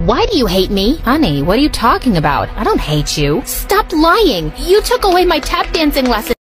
Why do you hate me? Honey, what are you talking about? I don't hate you. Stop lying. You took away my tap dancing lesson.